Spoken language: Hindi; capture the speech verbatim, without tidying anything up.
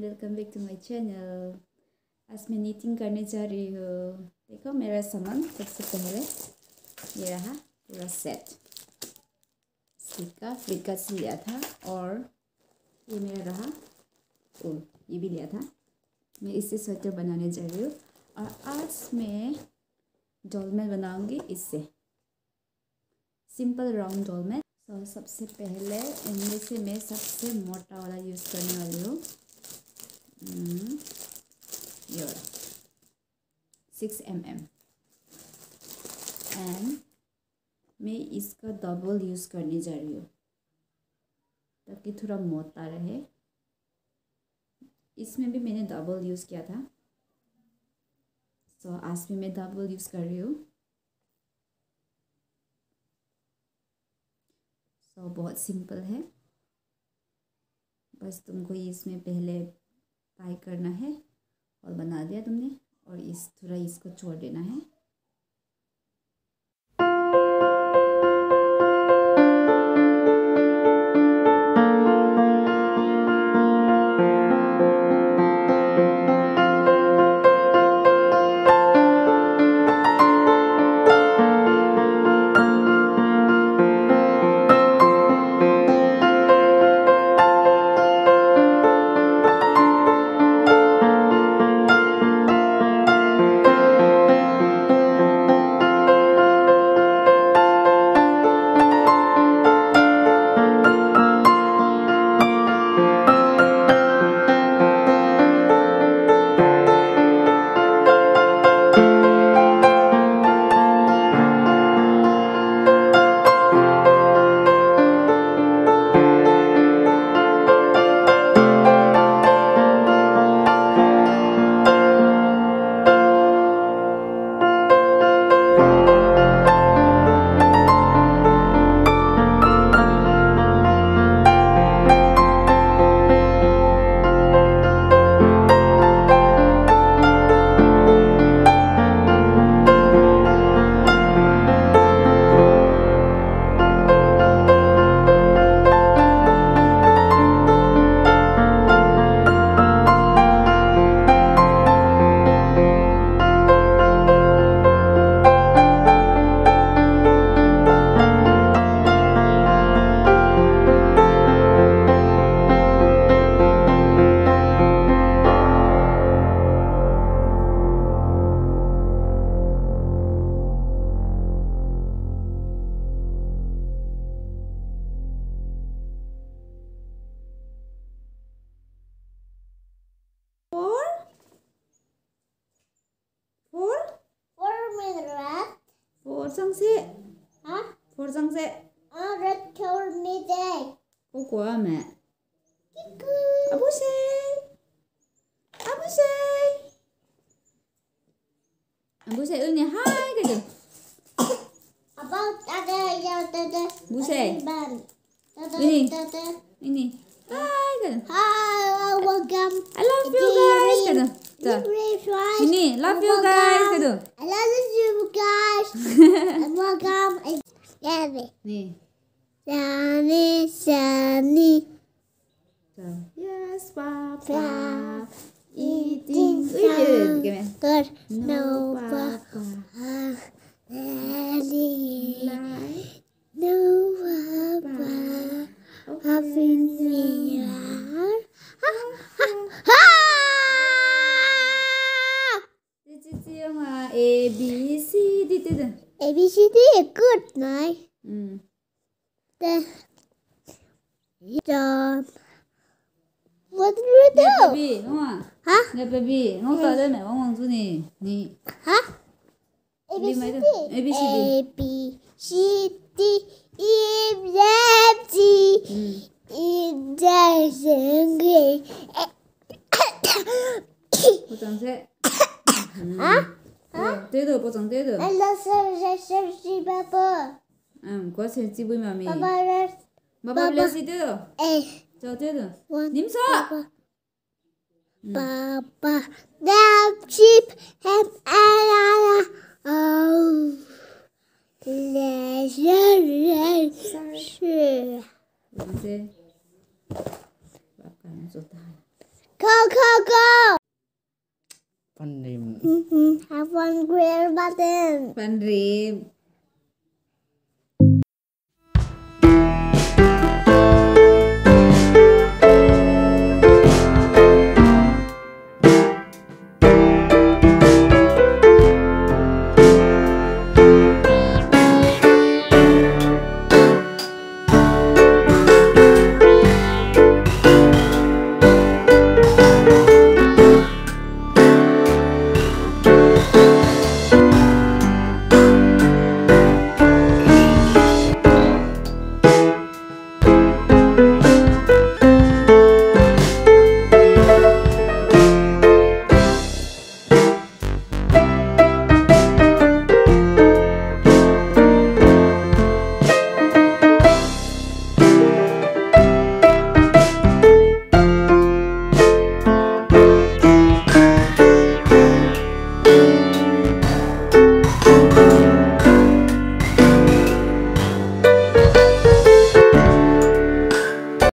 Welcome back to my channel. आज मैं नीटिंग करने जा रही हूँ। देखो मेरा सामान सबसे पहले ये रहा पूरा सेट। इसका फ्लिपकार्ट से लिया था और ये मेरा रहा ऊन, ये भी लिया था। मैं इससे स्वेटर बनाने जा रही हूँ और आज मैं डोरमेट बनाऊंगी इससे, सिंपल राउंड डोरमेट। तो सबसे पहले इनमें से मैं सबसे मोटा वाला यूज़ करने वाली हूँ। ये सिक्स एम एम एंड मैं इसका डबल यूज़ करने जा रही हूँ ताकि थोड़ा मोटा रहे। इसमें भी मैंने डबल यूज़ किया था, तो आज भी मैं डबल यूज़ कर रही हूँ। तो बहुत सिंपल है, बस तुमको इसमें पहले टाई करना है और बना दिया तुमने, और इस थोड़ा इसको छोड़ देना है। Sang xe hả? Phô sang xe à, rất thơm đi đây. Cô quá mẹ. Abu xe. Abu xe. Abu xe ơi nè hai cái gì? Abu ta đây giờ ta đây. Abu xe. Ini. Ini. Hai cái. Hi, welcome. I love you guys cái gì? Ini, love you guys cái gì? I love you guys. And welcome. Nih. Shani, Shani. Yes, Papa. Eating food. Good. No, Papa. Daddy. No, Papa. Having me. A B C D từ A B C D good này. Ừ. The John. What do you do? Nghe baby đúng không? Hả? Nghe baby, ngó tới đây mẹ bóng bóng chú nè. Nè. Hả? A B C D. A B C D. A B C D E F G. E F G. Bộ trang sẽ. Hả? Tiếp tục bộ trang tiếp tục. I love sexy papa. À, có sexy với mami. Papa let's. Papa let's tiếp tục. Eh. Cho tiếp tục. Niệm số. Papa. Damn sheep and I oh. Let's let's. Bộ trang sẽ. Papa nó số tài. Go, go, go. Pandai. Have one green button. Pandrim.